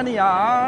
你呀，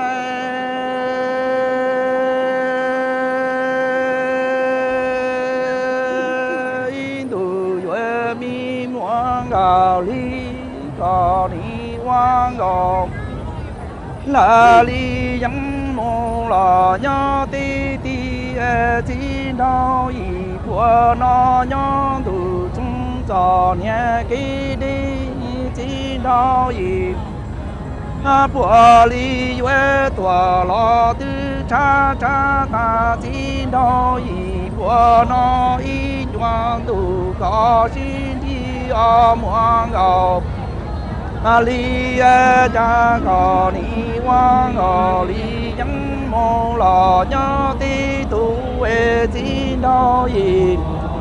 印度月明晚高里高里晚高，哪里人梦了呀？滴滴金刀一波那样都中早年给的金刀一。玻璃越多了的叉叉大金刀一波那一桩都高兴的莫高里家高你往里人梦了呀的都为金刀一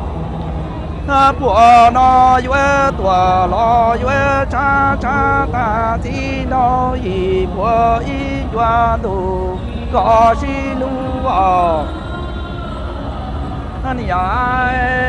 波那越多了越叉叉大金刀一波一转都高兴路啊，你呀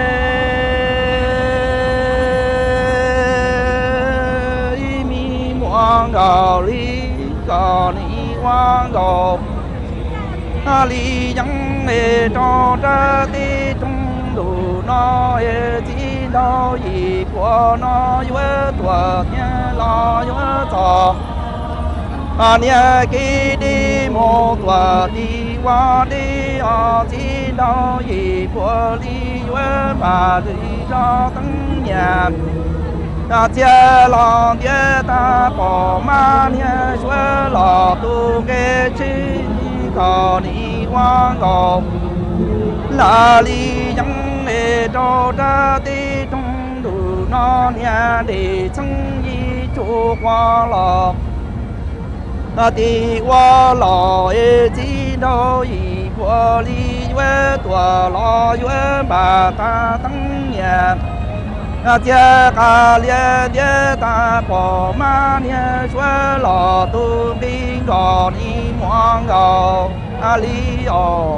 一米往高里高你往高里人照着的中路那金刀一波那越多天老越早你给的莫多的我的金刀一波里越把的照灯年接浪的大宝马年说老都给吃高你往高哪里人照着的中路那年的曾一烛光了的我老金刀一波里越多了越把大灯年接个连的大宝马年说老都给高你往高里哦。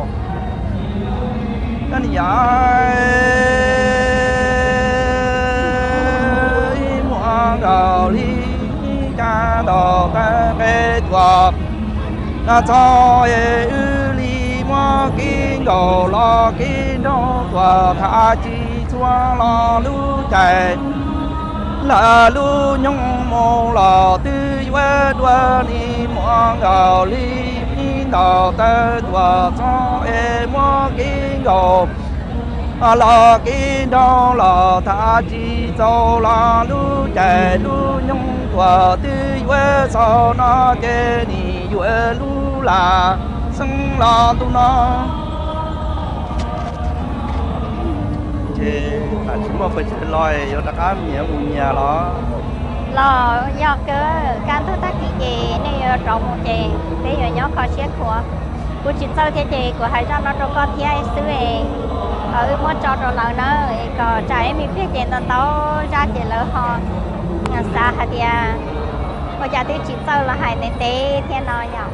你呀，莫高里干到白多，早日里莫跟高老跟着多，他记住了路在，那路用梦了的越多你莫高里。到得多早莫跟着老跟着老他记走了路在路用多的越少那给你越路啦生啦都那这还是莫不是来有大家面目面了 lò do cái can thức tác chị chị này trồng một chị bây giờ nhớ khó xét của chị sau thế chị của hai trăm nó cho con thì ai xứ về ở mua cho rồi lần nữa có trái mình biết chị nó tao ra chị lỡ họ xa hạt thì bây giờ thì chị sau là hai nên té thiên nói nhau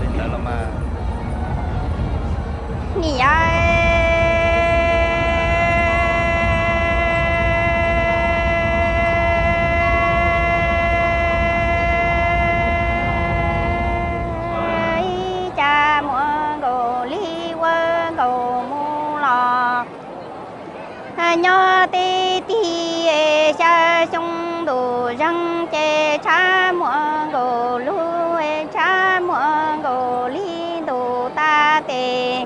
nghỉ nhớ tê tê cha sông đồ răng chè cha mua gồ lu cha mua gồ li đồ ta tê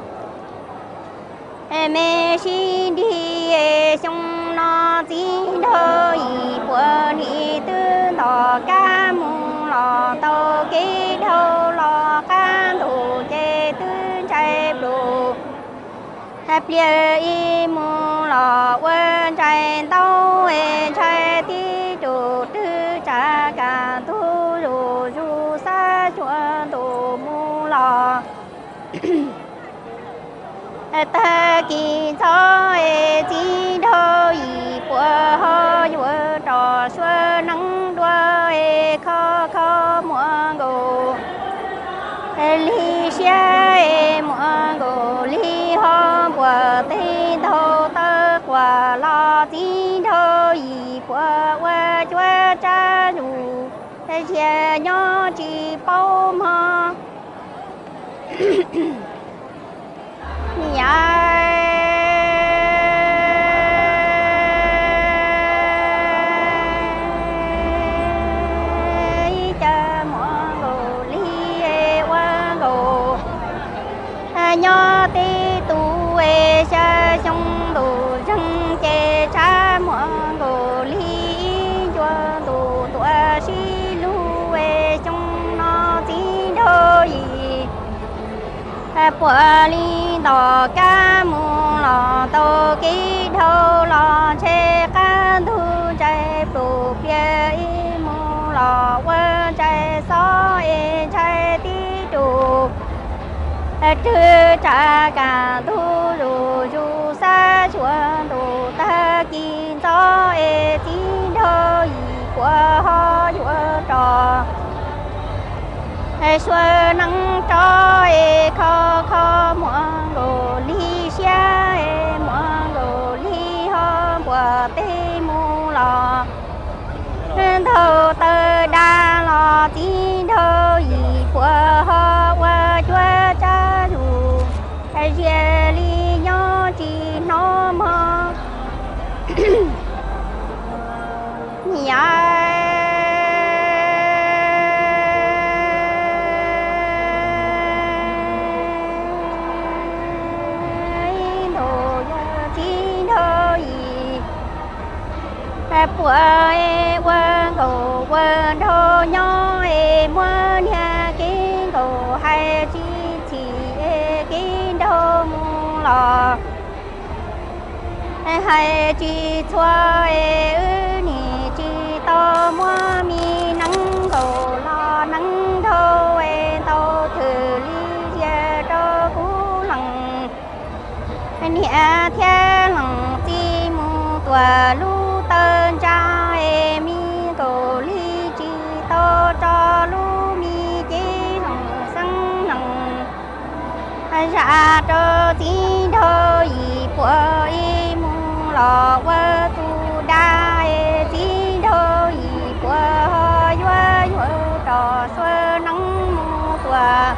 mẹ xin đi sông nó gì thôi bữa đi tư lò cá mùng lò tàu cái đầu lò cá đồ chè tư chè đồ bia im lò quên trái tàu trái tí chủ tư trả cả tu rù rù xa chua tu mu lò ta kỳ cho chỉ thôi của họ vừa trò xuân nắng đua khó khó mua gồ li xe mua gồ li ho của tây thâu tơ của lo tí thôi của qua chúa cha dù xe nhỏ chỉ bao nho tê tu e sa sông đồ răng chê cha mong đồ li cho đồ tua si lu e sông nó tí đô yi bùa li đò ca mù lò tô kí thâu lò chê ca thu chạy bù bia y mù lò quơ chạy so e chạy tí đủ trừ trả cả thu rù rù sa chuan đồ ta kín gió e tín thơ y qua ho chua trò xuân nắng cho e kho kho muang đồ li xia e muang đồ li ho qua tê mu lò thâu tơ đa lò tín thơ y qua ho qua chua cha rù ye li nho chi nó mơ nhà bùa e quên cầu quên thô nhỏ e muốn nhà kiến cầu hay chi chỉ e kiến thô mu lò hay chi chua e ư ni chi to mua mi nắng cầu lo nắng thô e tàu thử li ye cho cú lằng nhà theo lằng chi mu tua lu tân cha em mi cầu li chi to cho lu mi chi lòng sang nằng ra cho tí thơ y bùa y mu lò quơ tu đa e tí thơ y bùa yua yua trò xuơ nắng mu tua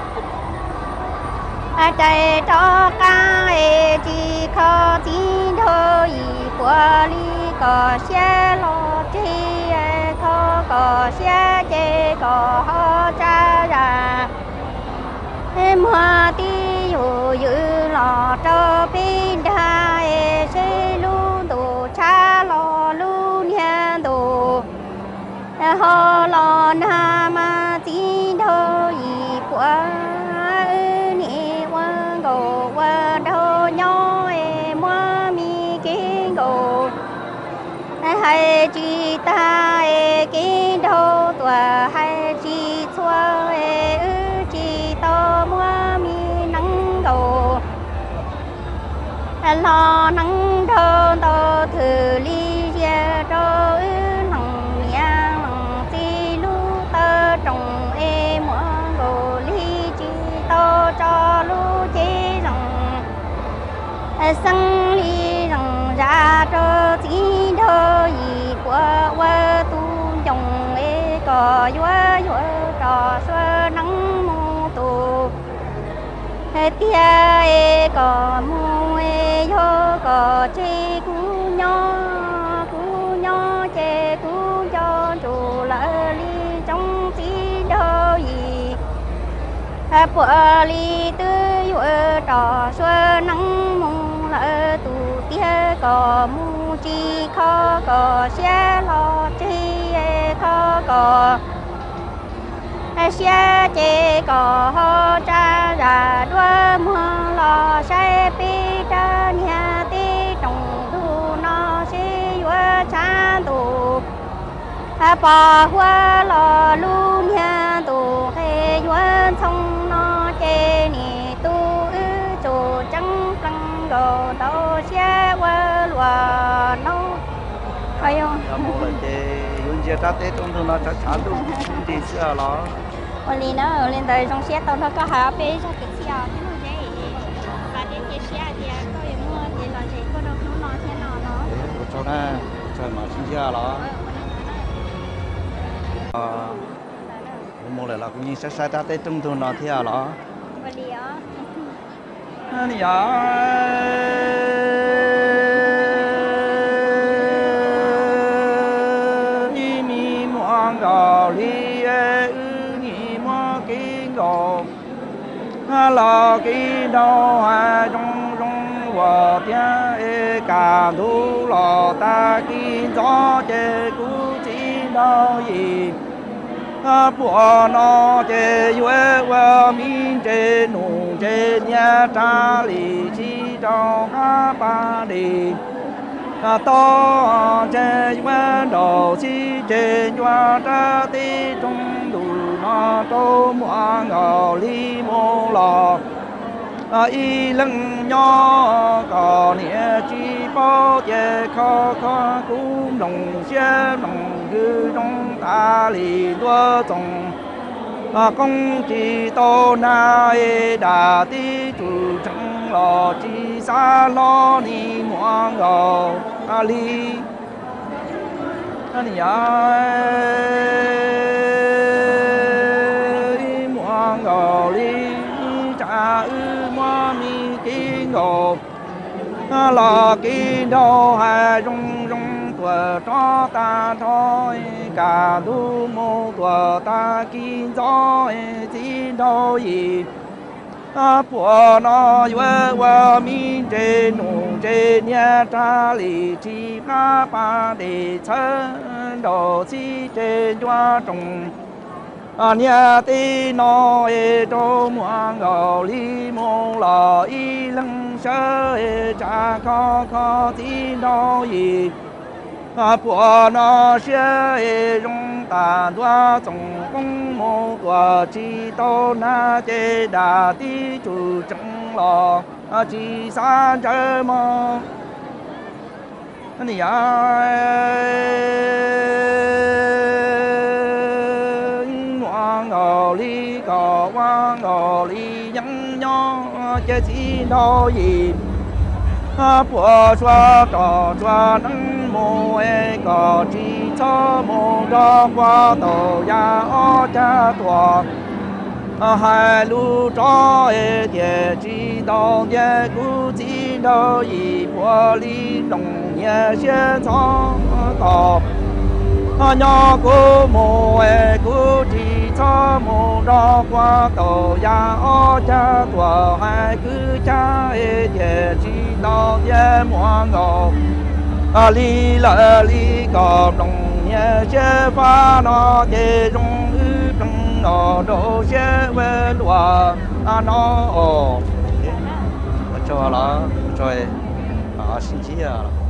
chạy cho ca e chi kho tí thơ y bùa li có xe lo chi có xe chê có ho cha ra mua tí yu yu lo cho bên đa e xe lu đồ cha lo lu nha đồ ho lo na ma tí thơ y qua ni quan go qua đâu nhỏ e mua mi kinh go hay chi ta e kiến đâu tua hay chi chua e ư chi to mua mi nắng cầu lo nắng thơ to thử li ye cho ư nắng nhang nắng chi lu tơ trồng e mua cầu li chi to cho lu chi rằng sang li rằng ra cho chi thơ y qua qua tu trồng e cò yua yua trò xuơ nắng mu tu tia e cò mu e yo cò chi cú nho chê cú cho chủ lỡ li trong chi thơ y bùa li tư yua trò xuơ nắng mu lỡ tu tia cò mu chi kho cò xe lo chi e kho cò xe chê cò ho cha ra đua mưa lo xe pi cha nhà ti trồng thu nó si yua cha tu bò hoa lo lu nhà tu he yua thông nó chê ni tu ư chủ trắng plăng gò đâu xe qua lùa nó hay không? Một là chế yun chế ta tết trong thôn nó chắc chắn đủ đi xưa đó. วันนี้นะเล่นแต่trong xe tàu nó có hạ bê cho cái xe thế nó dễ và đến cái xe thì có những mua thì là chỉ có đâu nó thế nào nó cho nó chơi mà xin xưa đó. Một là cũng như sai ta tết trong thôn nó thế đó. วันนี้你呀。高丽耶，你莫给高，老给到还中中我点诶，干土老大给早这古今到伊，不那这月我民这农这年扎里去找哈巴里。到这湾岛西这抓着的中路那都莫搞里莫老一冷鸟搞年纪包也靠靠古农些农日中大里多种公鸡到那一大地主成了几沙老你莫搞里你呀莫搞里cha莫mi kinh ngộ là kinh đâu hai rung rung tuổi cho ta thôi cả đủ một tuổi ta kinh gió chỉ đâu gì của nó vừa mi trên nụ trên nhà cha lì chi phá ba để chân đồ chi trên cho trồng nhà tê nó cho mua gạo li mô lò y lăng sơ cha khó tí nó gì của nó sẽ rung ta đoa tổng công mô của chi tô na chế đà tí chủ trăng lò chi xa chơi mô nè ngò li cò qua ngò li nhắn nhó chế chi nó gì bùa xoa trò xoa nắng mùa cò chi cho mùa cho qua tàu ya ó cha tòa hai lu cho địa chi đào địa cú chi đào y bùa li đồng nhà xe cho tàu nhỏ cú mùa cú chi cho mùa cho qua tàu ya ó cha tòa hai cứ cha địa chi đào địa mua ngầu li la li cò đồng nhà xe pha nó để rung ư rung nó đồ xe về đùa nó cho là cho xin chí à